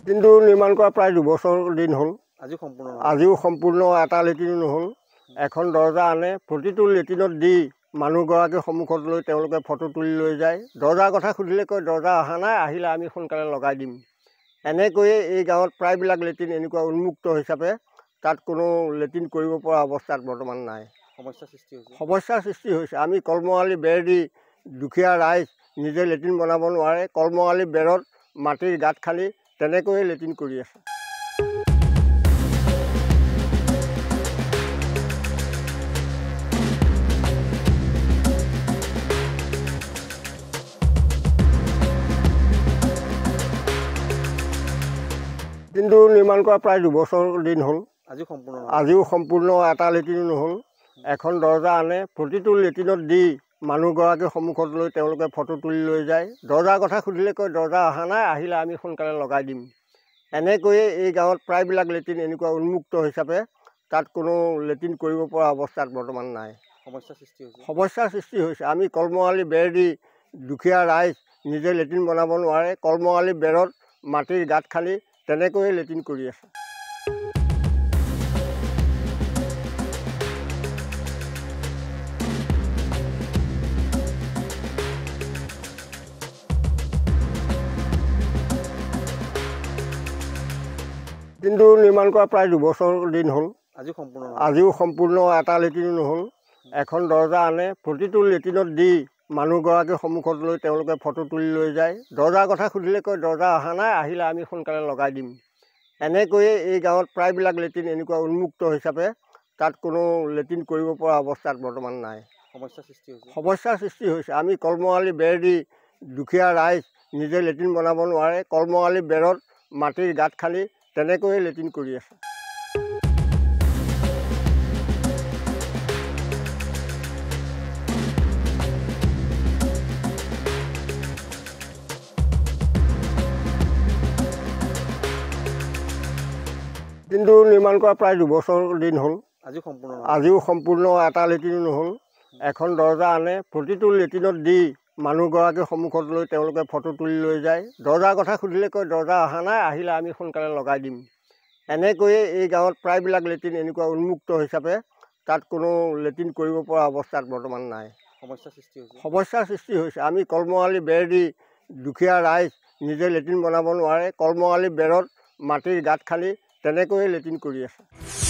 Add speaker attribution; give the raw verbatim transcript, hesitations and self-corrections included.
Speaker 1: কিন্তু নিৰ্মাণ কৰা প্ৰায় দুবছৰ দিন হ'ল।
Speaker 2: আজি সম্পূৰ্ণ
Speaker 1: আজিও সম্পূৰ্ণ এটা লেট্ৰিনো নহ'ল। এখন দৰ্জা আনে, প্ৰতিটো লেট্ৰিনত দি মানুহগৰাকীৰ সন্মুখত লৈ তেওঁলোকে ফটো তুলি লৈ যায়। দৰ্জাৰ কথা সুধিলে কয় দৰ্জা অহা নাই, আহিলে আমি সোনকালে লগাই দিম। এনেকৈয়ে এই গাঁৱত প্ৰায়বিলাক লেট্ৰিন এনেকুৱা উন্মুক্ত হিচাপে তাত কোনো লেট্ৰিন কৰিব পৰা অৱস্থাত বৰ্তমান নাই।
Speaker 2: সমস্যাৰ সৃষ্টি হৈছে
Speaker 1: সমস্যাৰ সৃষ্টি হৈছে আমি কলমঙালী বেৰ দি দুখীয়া ৰাইজ নিজে লেট্ৰিন বনাব নোৱাৰে, কলমঙালী বেৰত মাটিৰ গাঁত খান্দি তেনেকৈয়ে লেট্ৰিন কৰি আছে। কিন্তু নিৰ্মাণ কৰা প্ৰায় দুবছৰ দিন হ'ল।
Speaker 2: আজি সম্পূৰ্ণ
Speaker 1: আজিও সম্পূৰ্ণ এটা লেট্ৰিনো নহ'ল। এখন দৰ্জা আনে, প্ৰতিটো লেট্ৰিনত দি মানুহগৰাকীৰ সন্মুখত লৈ তেওঁলোকে ফটো তুলি লৈ যায়। দৰ্জাৰ কথা সুধিলে কয় দৰ্জা অহা নাই, আহিলে আমি সোনকালে লগাই দিম। এনেকৈয়ে এই গাঁৱত প্ৰায়বিলাক লেট্ৰিন এনেকুৱা উন্মুক্ত হিচাপে তাত কোনো লেট্ৰিন কৰিব পৰা অৱস্থাত বৰ্তমান নাই।
Speaker 2: সমস্যাৰ সৃষ্টি হৈছে
Speaker 1: সমস্যাৰ সৃষ্টি হৈছে আমি কলমঙালী বেৰ দি দুখীয়া ৰাইজ নিজে লেট্ৰিন বনাব নোৱাৰে, কলমঙালী বেৰত মাটিৰ গাঁত খান্দি তেনেকৈয়ে লেট্ৰিন কৰি আছে। কিন্তু নিৰ্মাণ কৰা প্ৰায় দুবছৰ দিন হ'ল।
Speaker 2: আজি সম্পূৰ্ণ
Speaker 1: আজিও সম্পূৰ্ণ এটা লেট্ৰিনো নহ'ল। এখন দৰ্জা আনে, প্ৰতিটো লেট্ৰিনত দি মানুহগৰাকীৰ সন্মুখত লৈ তেওঁলোকে ফটো তুলি লৈ যায়। দৰ্জাৰ কথা সুধিলে কয় দৰ্জা অহা নাই, আহিলে আমি সোনকালে লগাই দিম। এনেকৈয়ে এই গাঁৱত প্ৰায়বিলাক লেট্ৰিন এনেকুৱা উন্মুক্ত হিচাপে তাত কোনো লেট্ৰিন কৰিব পৰা অৱস্থাত বৰ্তমান নাই।
Speaker 2: সমস্যাৰ সৃষ্টি হৈছে
Speaker 1: সমস্যাৰ সৃষ্টি হৈছে আমি কলমঙালী বেৰ দি দুখীয়া ৰাইজ নিজে লেট্ৰিন বনাব নোৱাৰে, কলমঙালী বেৰত মাটিৰ গাঁত খান্দি তেনেকৈয়ে লেট্ৰিন কৰি আছে। কিন্তু নিৰ্মাণ কৰা প্ৰায় দুবছৰ দিন হ'ল।
Speaker 2: আজি সম্পূৰ্ণ
Speaker 1: আজিও সম্পূৰ্ণ এটা লেট্ৰিনো নহ'ল। এখন দৰ্জা আনে, প্ৰতিটো লেট্ৰিনত দি মানুহগৰাকীৰ সন্মুখত লৈ তেওঁলোকে ফটো তুলি লৈ যায়। দৰ্জাৰ কথা সুধিলে কয় দৰ্জা অহা নাই, আহিলে আমি সোনকালে লগাই দিম। এনেকৈয়ে এই গাঁৱত প্ৰায়বিলাক লেট্ৰিন এনেকুৱা উন্মুক্ত হিচাপে তাত কোনো লেট্ৰিন কৰিব পৰা অৱস্থাত বৰ্তমান নাই।
Speaker 2: সমস্যাৰ সৃষ্টি হৈছে
Speaker 1: সমস্যাৰ সৃষ্টি হৈছে আমি কলমঙালী বেৰ দি দুখীয়া ৰাইজ নিজে লেট্ৰিন বনাব নোৱাৰে, কলমঙালী বেৰত মাটিৰ গাঁত খান্দি তেনেকৈয়ে লেট্ৰিন কৰি আছে।